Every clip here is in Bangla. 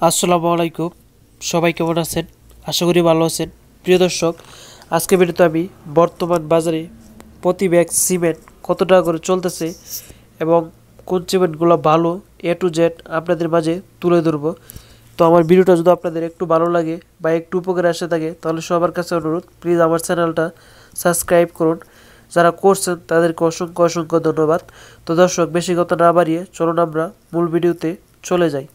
আসসালামু আলাইকুম। সবাই কেমন আছেন? আশা করি ভালো আছেন। প্রিয় দর্শক, আজকে ভিডিওতে আমি বর্তমান বাজারে প্রতি ব্যাগ সিমেন্ট কত টাকা করে চলতেছে এবং কোন সিমেন্টগুলো ভালো এ টু জেড আপনাদের মাঝে তুলে ধরবো। তো আমার ভিডিওটা যদি আপনাদের একটু ভালো লাগে বা একটু উপকারে আসে থাকে তাহলে সবার কাছে অনুরোধ, প্লিজ আমার চ্যানেলটা সাবস্ক্রাইব করুন। যারা করছেন তাদেরকে অসংখ্য অসংখ্য ধন্যবাদ। তো দর্শক, বেশি কথা না বাড়িয়ে চলুন আমরা মূল ভিডিওতে চলে যাই।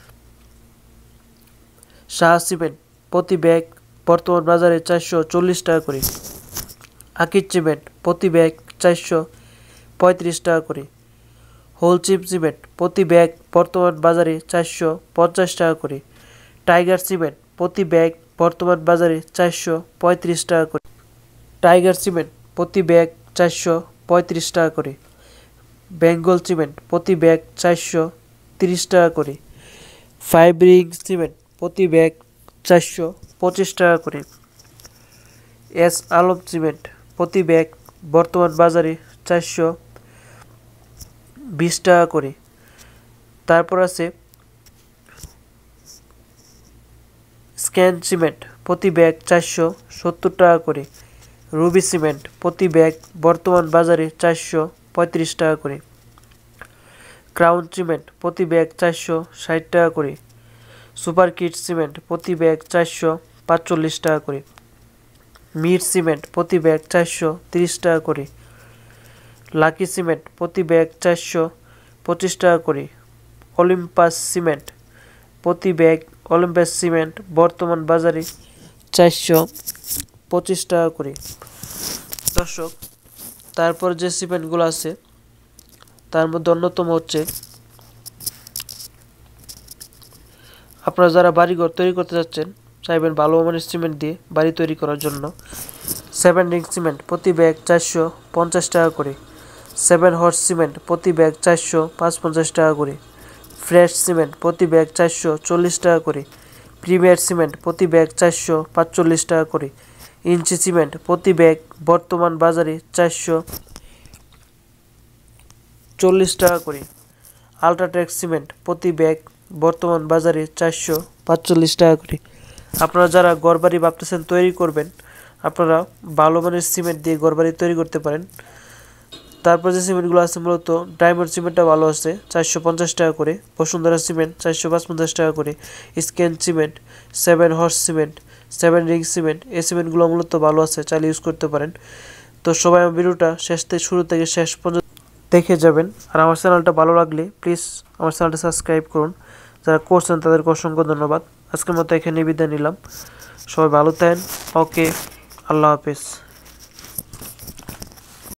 শাহ সিমেন্ট প্রতি ব্যাগ বর্তমান বাজারে 440 টাকা করে। আকিজ সিমেন্ট প্রতি ব্যাগ 435 টাকা করে। হোলচিপ সিমেন্ট প্রতি ব্যাগ বর্তমান বাজারে 450 টাকা করে। টাইগার সিমেন্ট প্রতি ব্যাগ বর্তমান বাজারে 435 টাকা করে। টাইগার সিমেন্ট প্রতি ব্যাগ 435 টাকা করে। বেঙ্গল সিমেন্ট প্রতি ব্যাগ 430 টাকা করে। ফাইব্রিং সিমেন্ট প্রতি ব্যাগ 425 টাকা করে। এস আলম সিমেন্ট প্রতি ব্যাগ বর্তমান বাজারে 420 টাকা করে। তারপর আছে স্ক্যান সিমেন্ট প্রতি ব্যাগ 470 টাকা করে। রুবি সিমেন্ট প্রতি ব্যাগ বর্তমান বাজারে 435 টাকা করে। ক্রাউন সিমেন্ট প্রতি ব্যাগ 460 টাকা করে। সুপার কিট সিমেন্ট প্রতি ব্যাগ 445 টাকা করে। মির সিমেন্ট প্রতি ব্যাগ 430 টাকা করে। লাকি সিমেন্ট প্রতি ব্যাগ 425 টাকা করে। অলিম্পাস সিমেন্ট প্রতি ব্যাগ অলিম্পাস সিমেন্ট বর্তমান বাজারে 425 টাকা করে। দর্শক, তারপর যে সিমেন্টগুলো আছে তার মধ্যে অন্যতম হচ্ছে, আপনারা যারা বাড়িঘর তৈরি করতে যাচ্ছেন, চাইবেন ভালো মানের সিমেন্ট দিয়ে বাড়ি তৈরি করার জন্য, 7 রিং সিমেন্ট প্রতি ব্যাগ 450 টাকা করে। 7 হর্স সিমেন্ট প্রতি ব্যাগ 455 টাকা করে। ফ্রেশ সিমেন্ট প্রতি ব্যাগ 440 টাকা করে। প্রিমিয়ার সিমেন্ট প্রতি ব্যাগ 445 টাকা করে। ইঞ্চি সিমেন্ট প্রতি ব্যাগ বর্তমান বাজারে 440 টাকা করে। আলট্রাটেক সিমেন্ট প্রতি ব্যাগ বর্তমান বাজারে 445 টাকা করে। আপনারা যারা ঘরবাড়ি ভাবতেছেন তৈরি করবেন, আপনারা ভালো মানের সিমেন্ট দিয়ে ঘরবাড়ি তৈরি করতে পারেন। তারপর যে সিমেন্টগুলো আছে, মূলত ডায়মন্ড সিমেন্টটা ভালো আছে 450 টাকা করে। বসুন্ধরা সিমেন্ট 455 টাকা করে। Scan cement, 7 horse cement, 7 ring cement, এই সিমেন্টগুলো মূলত ভালো আছে, চাইলে ইউজ করতে পারেন। তো সবাই আমার ভিডিওটা শুরু থেকে শেষ পর্যন্ত দেখে যাবেন। আর আমার চ্যানেলটা ভালো লাগলে প্লিজ আমার চ্যানেলটা সাবস্ক্রাইব করুন। যারা করছেন তাদেরকে অসংখ্য ধন্যবাদ। আজকের মতো এখানে বিদায় নিলাম। সবাই ভালো থাকেন। ওকে, আল্লাহ হাফেজ।